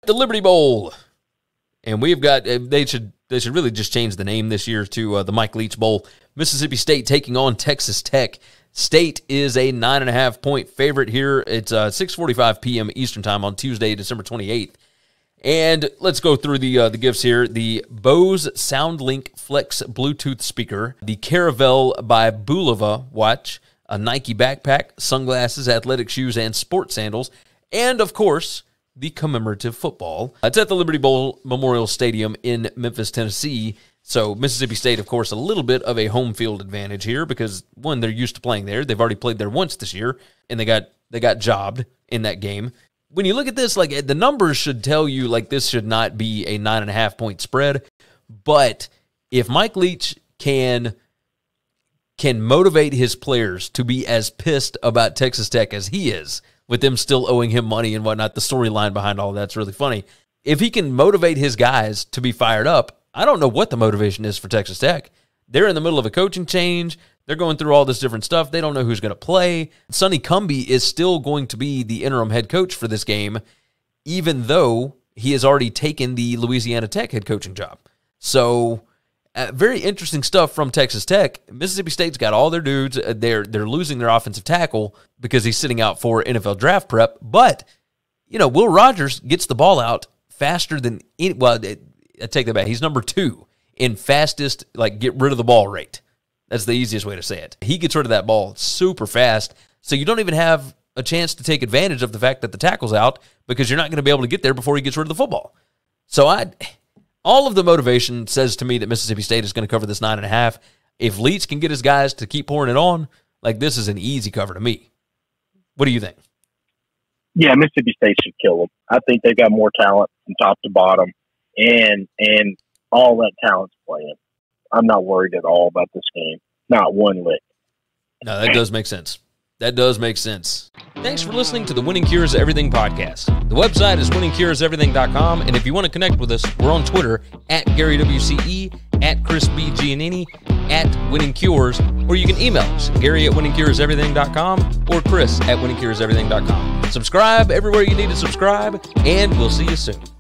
The Liberty Bowl. And we've got, they should really just change the name this year to the Mike Leach Bowl. Mississippi State taking on Texas Tech. State is a 9.5-point favorite here. It's 6:45 p.m. Eastern Time on Tuesday, December 28th. And let's go through the gifts here. The Bose SoundLink Flex Bluetooth speaker, the Caravelle by Bulova watch, a Nike backpack, sunglasses, athletic shoes, and sports sandals, and, of course, the commemorative football. It's at the Liberty Bowl Memorial Stadium in Memphis, Tennessee. So Mississippi State, of course, a little bit of a home field advantage here because, one, they're used to playing there. They've already played there once this year, and they got jobbed in that game. When you look at this, like, the numbers should tell you, like, this should not be a 9.5-point spread. But if Mike Leach can motivate his players to be as pissed about Texas Tech as he is, with them still owing him money and whatnot, the storyline behind all of that's really funny. If he can motivate his guys to be fired up, I don't know what the motivation is for Texas Tech. They're in the middle of a coaching change. They're going through all this different stuff. They don't know who's going to play. Sonny Cumbie is still going to be the interim head coach for this game, even though he has already taken the Louisiana Tech head coaching job. So, very interesting stuff from Texas Tech. Mississippi State's got all their dudes. They're losing their offensive tackle because he's sitting out for NFL draft prep. But, Will Rogers gets the ball out faster than I take that back. He's number 2 in fastest, get rid of the ball rate. That's the easiest way to say it. He gets rid of that ball super fast, so you don't even have a chance to take advantage of the fact that the tackle's out because you're not going to be able to get there before he gets rid of the football. So all of the motivation says to me that Mississippi State is going to cover this 9.5. If Leach can get his guys to keep pouring it on, this is an easy cover to me. What do you think? Yeah, Mississippi State should kill them. I think they've got more talent from top to bottom. And all that talent's playing. I'm not worried at all about this game. Not one lick. No, that does make sense. That does make sense. Thanks for listening to the Winning Cures Everything podcast. The website is winningcureseverything.com, and if you want to connect with us, we're on Twitter at GaryWCE, at Chris B. Giannini, at Winning Cures, or you can email us, Gary at winningcureseverything.com or Chris at winningcureseverything.com. Subscribe everywhere you need to subscribe, and we'll see you soon.